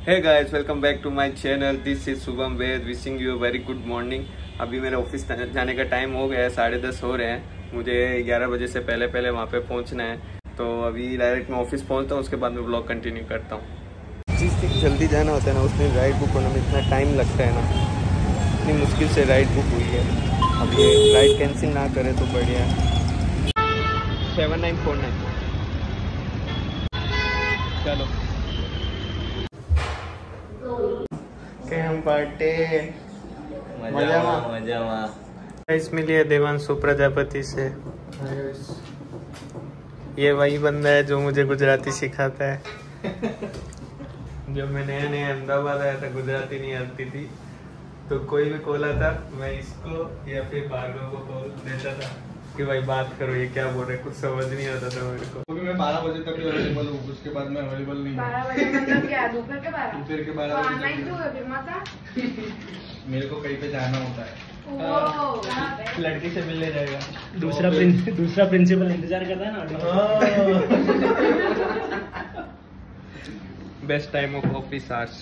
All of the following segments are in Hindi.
Hey guys, welcome back to my channel. This is Shubham Vaid wishing you a very good morning. अभी मेरे ऑफिस जाने का टाइम हो गया है, 10:30 हो रहे हैं। मुझे 11 बजे से पहले वहाँ पे पहुँचना है, तो अभी डायरेक्ट मैं ऑफिस पहुँचता हूँ, उसके बाद मैं ब्लॉग कंटिन्यू करता हूँ। जिस दिन जल्दी जाना होता है ना, उस दिन राइड बुक होने में इतना टाइम लगता है ना, इतनी मुश्किल से राइड बुक हुई है। अब ये राइड कैंसिल ना करे तो बढ़िया। 7949 चलो हम पार्टे मजा इसमें लिए देवांशु प्रजापति से। ये वही बंदा है जो मुझे गुजराती सिखाता है। जब मैं नया अहमदाबाद आया था, गुजराती नहीं आती थी, तो कोई भी कॉल आता मैं इसको या फिर भार्गव को कॉल देता था कि भाई बात करो, ये क्या बोल रहे, कुछ समझ नहीं आता था मेरे को। क्योंकि मैं 12 बजे तक अवेलेबल हूँ, उसके बाद मैं अवेलेबल नहीं हूँ। 12 बजे मतलब क्या, दोपहर के 12? दोपहर के 12 बजे मेरे को कहीं पे जाना होता है। लड़की से मिलने जाएगा। दूसरा प्रिंसिपल इंतजार करता है ना। Best time of office hours.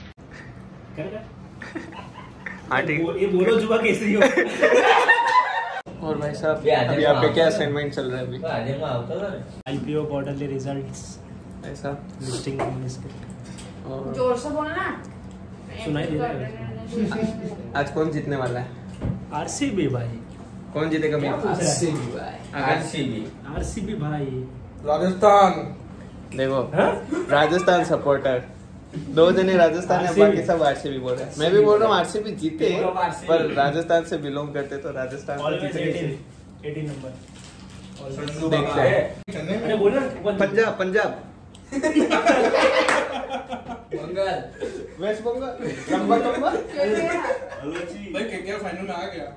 ये बोलो जुआ केसरी हो। और भाई साहब, अभी आप पे क्या असाइनमेंट चल रहा है? अभी IPO क्वार्टरली रिजल्ट्स, ऐसा लिस्टिंग और जोर से बोलना, सुनाई दे रहा है। आज कौन जीतने वाला है? RCB भाई। कौन जीतेगा? RCB भाई। राजस्थान। देखो राजस्थान सपोर्टर, 2 जने राजस्थान है, बाकी सब RCB बोल रहे हैं। मैं भी बोल रहा हूँ RCB जीते, पर राजस्थान से बिलोंग करते तो राजस्थान 18 नंबर देखते हैं। अरे बोल ना, पंजाब बंगाल, वेस्ट बंगाल, नंबर भाई केकेआर फाइनल में आ गया।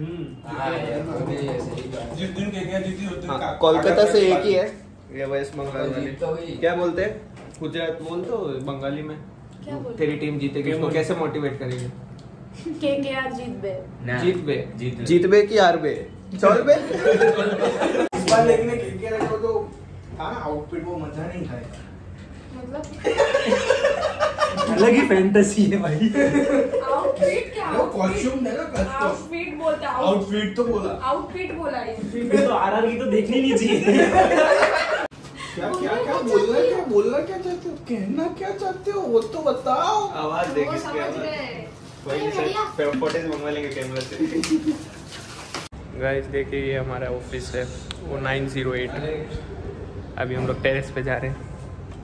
जिस दिन केकेआर जीती उस दिन कोलकाता से एक ही है, ये वेस्ट बंगाल वाले। क्या बोलते हैं? गुजरात बोल तो बंगाली में तेरी टीम जीतेगी, उसको कैसे मोटिवेट करेंगे? केकेआर जीत बे की हार बे, चल बे। इस बार लेकिन केकेआर को तो था ना आउटफिट, वो मजा नहीं खाएगा। मतलब अलग ही फैंटेसी है भाई। आउटफिट क्या? वो कॉस्ट्यूम है ना, कॉस्ट्यूम। आउटफिट बोलता है। आउटफिट तो बोला, आउटफिट बोला है। तो RR की तो देखनी नहीं चाहिए। क्या बोलना क्या चाहते हो, कहना क्या चाहते हो, वो तो बताओ। आवाज वो देखिए, समझ गए। वही से फोटोज मंगवा लेंगे कैमरा से। गाइस देखिए, ये हमारा ऑफिस है, वो 908। अभी हम लोग टेरेस पे जा रहे हैं।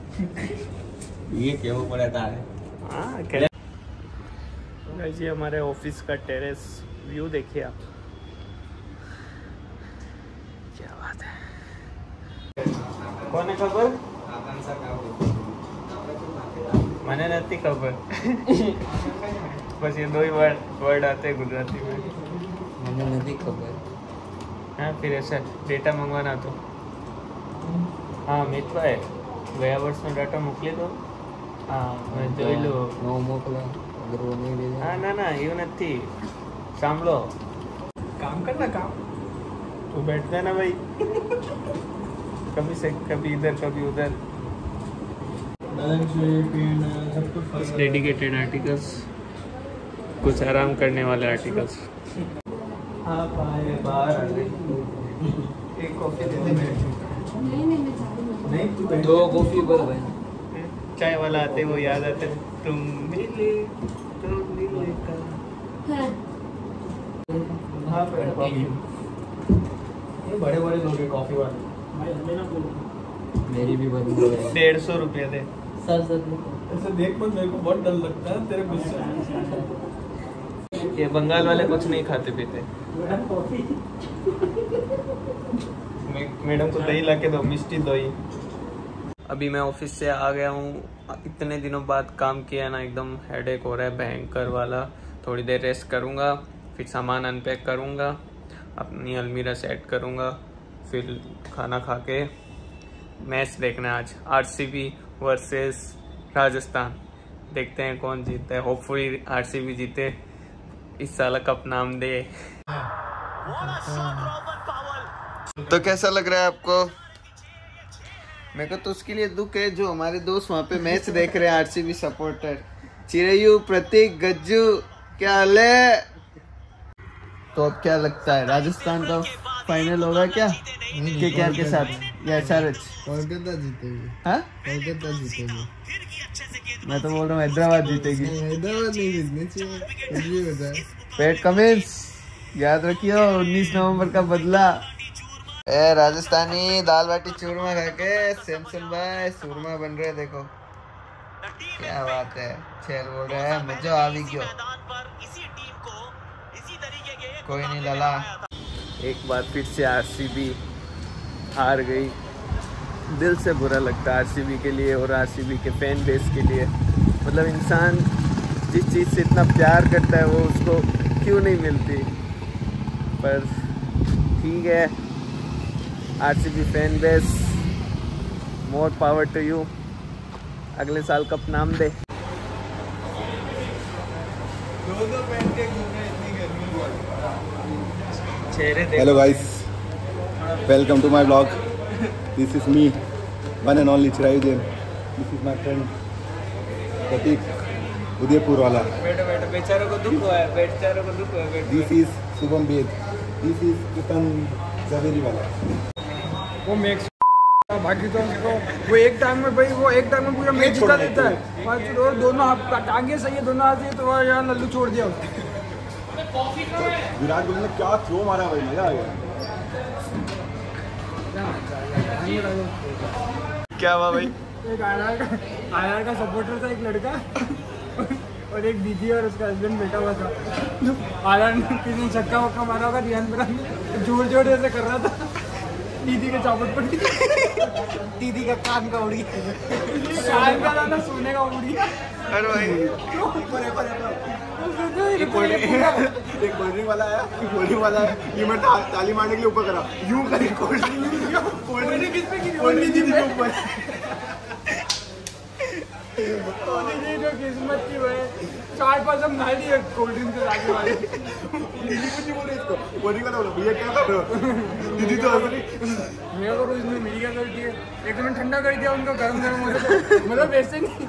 ये क्या वो बड़ा तार है? हाँ, गाइस ये हमारे ऑफिस का टेरेस व्यू देखिए आप, क्या बात है। कौन है खबर? मैंने नहीं खबर। बस ये 2 ही वर्ड आते हैं गुजराती में। मैंने नहीं खबर। हाँ, फिर ऐसा डेटा मंगवाना तो हाँ मित्वा है, ગયા વર્ષનો डाटा મોકલી દો। હા મેં જોઈ લો। નો મોકલા અગર वो नहीं दे। हाँ ना એવું નથી, સાંભળો, काम करना काम। तो बैठ जाना भाई। कभी से कभी इधर कभी उधर। डेडिकेटेड आर्टिकल्स, कुछ आराम करने वाले आर्टिकल्स। आप आए बाहर आ गए, एक कॉफी दे दे। नहीं 2 कॉफी बोल भाई। चाय वाला आते वो याद आते, तुम मिले तो मिले का। हाँ पर कॉफी, ये बड़े लोग हैं कॉफी वाले। मेरी भी बंद 150 रुपये दे। सर ऐसे देख मत, मेरे को बहुत डर लगता है तेरे गुस्से। ये बंगाल वाले कुछ नहीं खाते पीते। मैडम को दही ला के दो, मिष्टी दही। अभी मैं ऑफिस से आ गया हूँ, इतने दिनों बाद काम किया ना, एकदम हेडेक हो रहा है भयंकर वाला। थोड़ी देर रेस्ट करूँगा, फिर सामान अनपैक करूँगा, अपनी अलमीरा सेट करूँगा, फिर खाना खा के मैच देखना है आज, RCB वर्सेस राजस्थान। देखते हैं कौन जीतता है। होपफुली RCB जीते, इस साल कप नाम दे। तो कैसा लग रहा है आपको? मेरे को तो उसके लिए दुख है जो हमारे दोस्त वहाँ पे मैच देख रहे हैं, आरसीबी सपोर्टर। चिरयू, प्रतीक, गज्जू, क्या हाल है? तो अब क्या लगता है, राजस्थान का फाइनल होगा क्या केकेआर के साथ या एसआरएच? कोलकाता जीतेगी। हाँ, कोलकाता जीतेगी। मैं तो बोल रहा हूँ हैदराबाद जीतेगी। हैदराबाद नहीं जीतनी चाहिए, कुछ भी होता है। पैट कमिंस, याद रखियो 19 नवंबर का बदला। ए राजस्थानी दाल बाटी चूरमा खा के सैमसन भाई सूरमा बन रहे, देखो क्या बात है। छेल बोल रहा है मजा आ भी गयो, कोई नहीं लाला। एक बार फिर से आरसीबी हार गई। दिल से बुरा लगता है आरसीबी के लिए और आरसीबी के फैन बेस के लिए। मतलब इंसान जिस चीज़ से इतना प्यार करता है वो उसको क्यों नहीं मिलती। पर ठीक है, RCB fan base, more power to you. अगले साल कप नाम दे। Hello guys, welcome to my vlog. This is me, one and only Chirayu Jain. This is my friend Pratik, Udaipur wala. बैठो बेचारों को दुख हुआ है, बेचारों को दुख हुआ है। This is Shubham Bed. This is Kitan Zaveri wala. वो मैक्स बाकी तो उसको वो एक टाइम में भाई वो एक टाइम में पूरा मैच जिता देता है। बाकी तो दोनों हाथ टांगे सही है, दोनों हाथ है, तो यार लल्लू छोड़ दिया उसने। विराट कोहली ने क्या थ्रो मारा भाई, मजा आ गया। क्या हुआ भाई? एक आर का सपोर्टर था, एक लड़का और एक दीदी और उसका हस्बैंड बैठा हुआ था। आर ने किसी ने छक्का वक्का मारा होगा, ध्यान पर जोर जोर ऐसे कर रहा था। दीदी के चापट पड़ गई, दीदी का कान का उड़ी, कान का ना सोने का उड़ी। अरे भाई एक कोल्ड ड्रिंक वाला आया, ये मैं ताली मारने के लिए ऊपर करा, यूं करे कोल्ड ड्रिंक किस पे गिरी, कोल्ड ड्रिंक के ऊपर। जो किस्मत की भाई 4-5 हम नहा लिए कोल्ड ड्रिंक से आगे वाले। दीदी कुछ नहीं बोल रही इसको, कोल्ड ड्रिंक वाला बोला भैया क्या कर रहे हो? दीदी तो हंस रही। मेरे को इसने मेरी क्या गलती है, एक तो मैंने ठंडा कर दिया उनको, गरम गरम हो गया, मतलब वैसे नहीं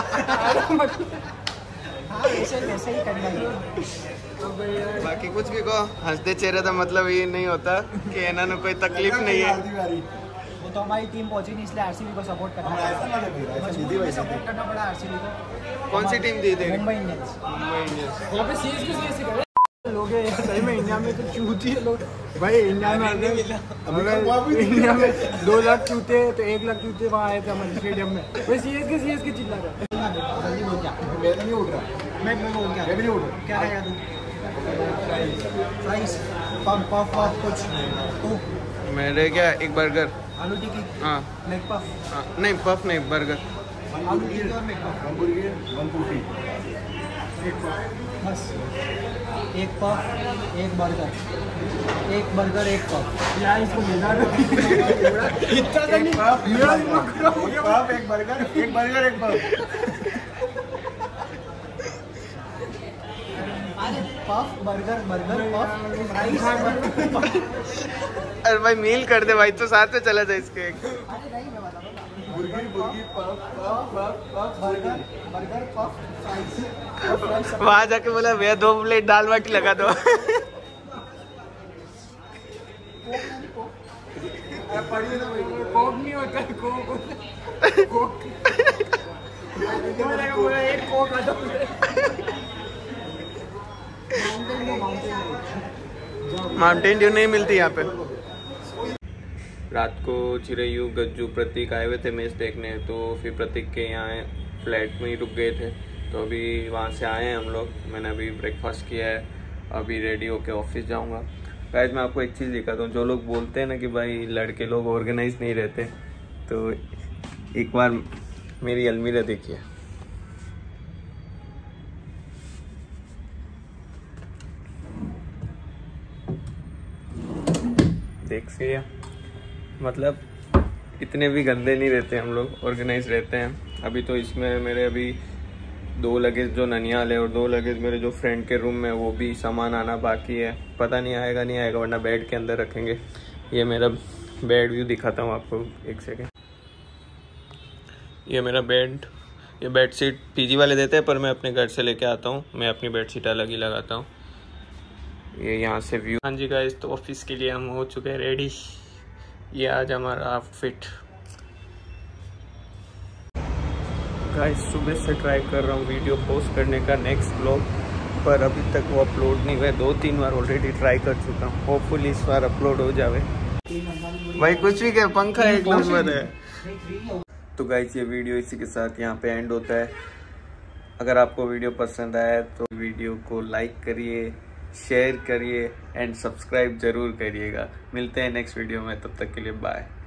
वैसे ही करना है। बाकी कुछ भी कहो, हंसते चेहरे का मतलब ये नहीं होता कि इन्होंने कोई तकलीफ नहीं है। वो तो हमारी टीम पहुंची नहीं, इसलिए आरसीबी को सपोर्ट करना पड़ा। सपोर्ट करना पड़ा आरसीबी को। कौन सी टीम दी थी? मुंबई इंडियंस। मुंबई इंडियंस। यहाँ पे सीएसके करे लोग सही में। इंडिया में तो चूती है लोग भाई। इंडिया में अगर इंडिया में 2 लाख चूते तो 1 लाख चूते वहाँ आए थे हमारे स्टेडियम में। भाई सीएसके चिल्ला रहा है। जल्दी बोल क्या? मैं नहीं उठ रहा, मैं बोल क्या? मैं भी नहीं उठ रहा। क्या रहेगा तू? फ्राइज, पफ कुछ तू? मेरे क्या, एक बर्गर। आलू टिक्की, हाँ लेग पफ, हाँ, नहीं पफ नहीं, बर्गर। आलू टिक्की और लेग पफ, 150। बस। एक पफ, एक बर्गर, एक बर्गर, एक पफ। यार इसको मिला इतना तो नहीं, मेरा दिमाग खराब हो गया। पफ, एक बर्गर, एक puff. Puff, burger, puff, fries. अरे भाई मील कर दे भाई, तो साथ में चला जाए इसके। बुर्गी, पफ, बर्गर, पफ, फ्राइज। वहाँ जाके बोला भैया 2 प्लेट दाल बाटी लगा दो। कोक नहीं होता है, कोक एक कोक आता है। माउंटेन ड्यू नहीं मिलती यहाँ पे। रात को चिरयू, गज्जू, प्रतीक आए हुए थे मैच देखने, तो फिर प्रतीक के यहाँ फ्लैट में ही रुक गए थे। तो अभी वहाँ से आए हैं हम लोग। मैंने अभी ब्रेकफास्ट किया है, अभी रेडी होके ऑफिस जाऊँगा। गाइस मैं आपको एक चीज़ दिखाता हूँ। जो लोग बोलते हैं ना कि भाई लड़के लोग ऑर्गेनाइज नहीं रहते, तो एक बार मेरी अलमीरा देखिए। देखिए, मतलब इतने भी गंदे नहीं रहते हम लोग, ऑर्गेनाइज रहते हैं। अभी तो इसमें मेरे अभी 2 लगेज जो ननियाल है और 2 लगेज मेरे जो फ्रेंड के रूम में, वो भी सामान आना बाकी है। पता नहीं आएगा नहीं आएगा, वरना बेड के अंदर रखेंगे। ये मेरा बेड व्यू दिखाता हूँ आपको, एक सेकेंड। ये मेरा बेड, ये बेडशीट पीजी वाले देते हैं पर मैं अपने घर से लेके आता हूँ। मैं अपनी बेडशीट अलग ही लगाता हूँ। ये यहाँ से व्यू। हाँ जी गाइस, तो ऑफिस के लिए हम हो चुके हैं रेडी। ये आज हमारा आउटफिट। गाइस सुबह से ट्राई कर रहा हूँ वीडियो पोस्ट करने का नेक्स्ट व्लॉग, पर अभी तक वो अपलोड नहीं हुआ। 2-3 बार ऑलरेडी ट्राई कर चुका हूँ। होपफुली इस बार अपलोड हो जावे। भाई कुछ भी क्या, पंखा एक नंबर है। तो गाइस ये वीडियो इसी के साथ यहाँ पे एंड होता है। अगर आपको वीडियो पसंद आया तो वीडियो को लाइक करिए, शेयर करिए एंड सब्सक्राइब जरूर करिएगा। मिलते हैं नेक्स्ट वीडियो में, तब तक के लिए बाय।